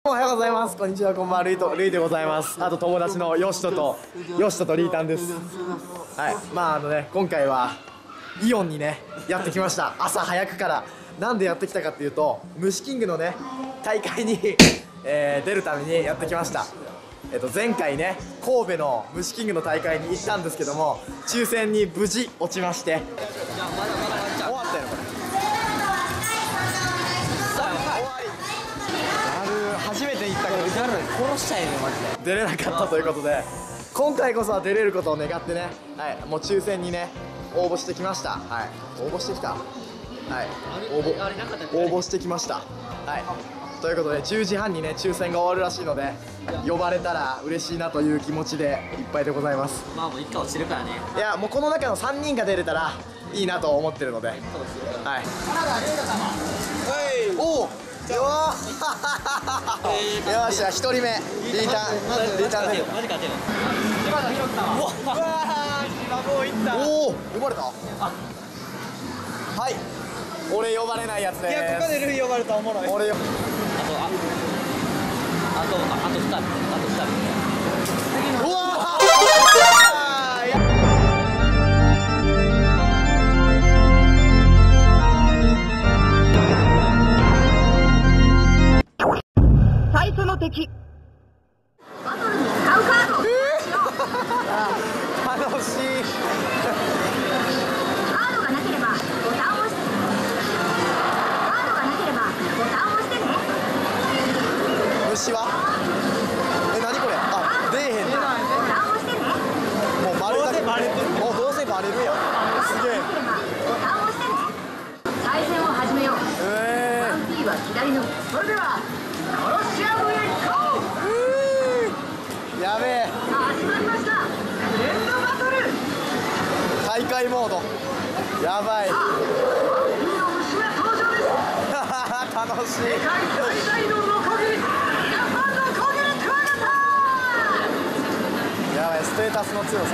おはようございます。こんにちは、こんばんは。ルイでございます。あと友達のヨシトとリータンです。はい、今回はイオンにねやってきました。朝早くから。なんでやってきたかっていうと、虫キングのね大会に出るためにやってきました。前回ね神戸の虫キングの大会に行ったんですけども、抽選に無事落ちまして、終わったよこれ。初めて行ったけど殺しちゃえねマジで出れなかったということで、今回こそは出れることを願ってね、はい、もう抽選にね応募してきました。はい、応募してきた。はい、応募してきました。はい、ということで10時半にね抽選が終わるらしいので、呼ばれたら嬉しいなという気持ちでいっぱいでございます。 まあもう1回落ちるからね。 いや、もうこの中の3人が出れたらいいなと思ってるので、はい。おおよーよし、じゃあ1人目リータン出る。 マジかてよ。 おお、呼ばれた。はい、俺呼ばれないやつです。 いや、ここでルイ呼ばれたらおもろい。 俺よ、 あと2人。 うわ最初の敵。バトルに使うカードをしよう。 楽しい。 カードがなければボタンを押して。カードがなければボタンを押してね。 虫は何これ。あ、出えへんね。 ボタンを押してね。 もうバレる。もうどうせバレるやん。すげえ。 ボタンを押してね。対戦を始めよう。1P は左の。それでは殺し合うへ行こう。 やべえ。 始まりました。フレンドバトル。 大会モードやばい。 いいの虫が登場です。 楽しい。 世界最大のノコギリ。ヤマノコギリクワガタ。 やばい、ステータスの強さ。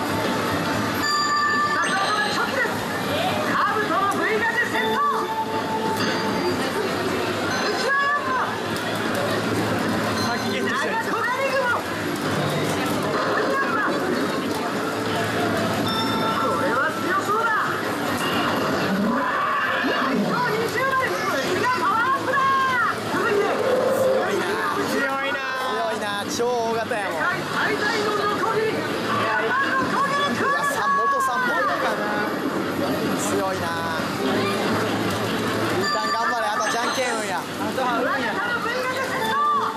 必殺技はチョキです。カブトの V ガチ戦闘。うちはやっぱ長小金雲。これは強そうだ。最強20枚。これがパワーアップだ。続いて強いな、超大型やもん。 世界最大のノコギリ。ヤマノコギリクワガタ。 元さんも強いな。リータン頑張れ。あとじゃんけん運や。 クワガタの V ガチ戦闘。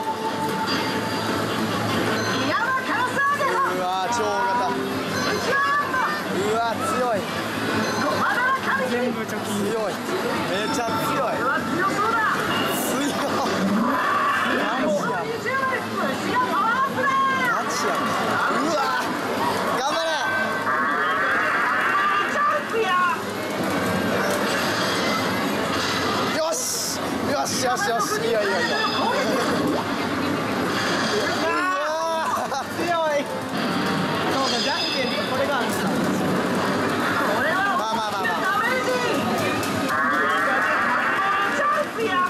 山カラスアゲハ。 うわー、超大型。 うちはやっぱうわー、強い。 コマダラカミキリ。 強い。めちゃ強い。 これは強そうだ。 強い。 最高20枚。虫がパワーアップだ。 マジや。うわー、頑張れ。 ジャンプや。 よしよしよしよし、いいよいいよいいよ。うわー、強い。 そうか、じゃんけんとこれがあるんだ。 これはまあダメージ。ジャンプや。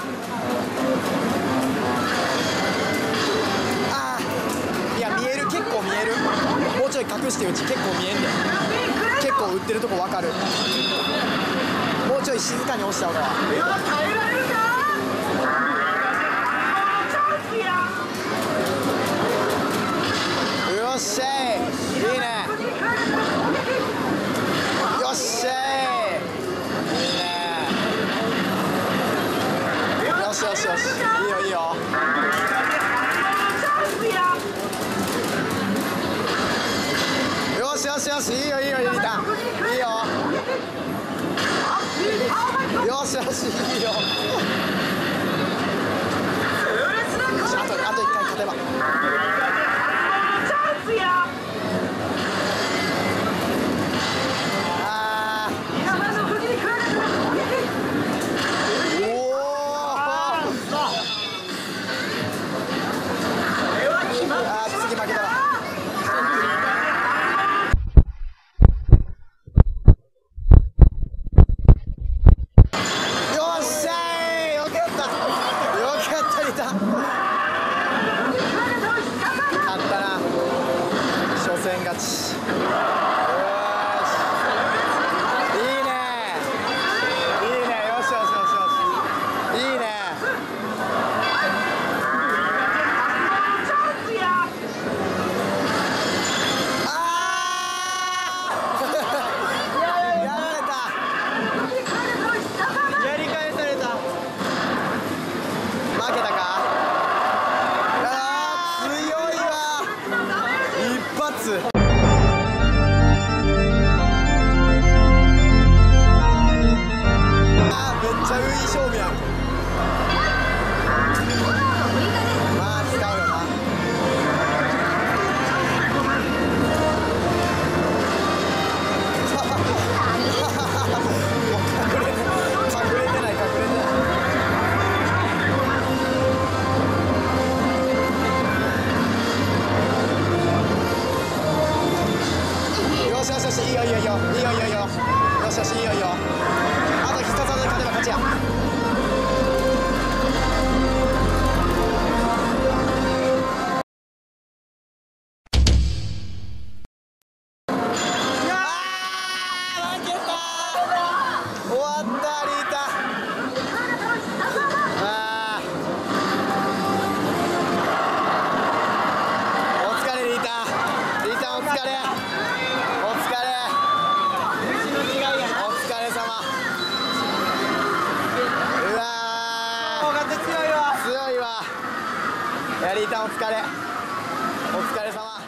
あー、いや見える、結構見える。もうちょい隠してうち結構見えんねん。結構売ってるとこわかる。もうちょい静かに押した方が。 これは耐えられるか。ジャンプや。 よっしゃい、いいね。よっしゃい、いいね。よしよしよし、いいよいいよ。 ジャンプや。 よしよしよし、いいよいいよ、リータンいいよ。よしよし、いいよ。よし、あと1回勝てば。 ジャンプや。 あ山の不義に食われた。 ー、おお。あー、次負けたら。よっしゃい、よかっしいいねいいねよしよしよしよしいいねやり返された。 負けたか強いわ一発めっちゃいい勝負やんまあ使うよな隠れてない隠れてないよしよしよしいいよいいよいいよいいよいいよいいよよしよしいいよいいよあと必殺技で勝てば勝ちや終わったリータお疲れリータリータお疲れお疲れお疲れ様うわ尾形強いわ。 強いわいやリータお疲れお疲れ様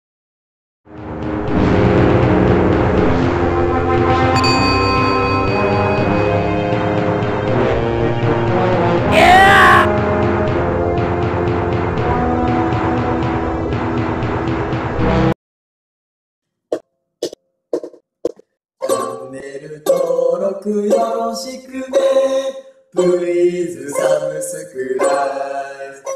チャンネル登録よろしくね。Please subscribe.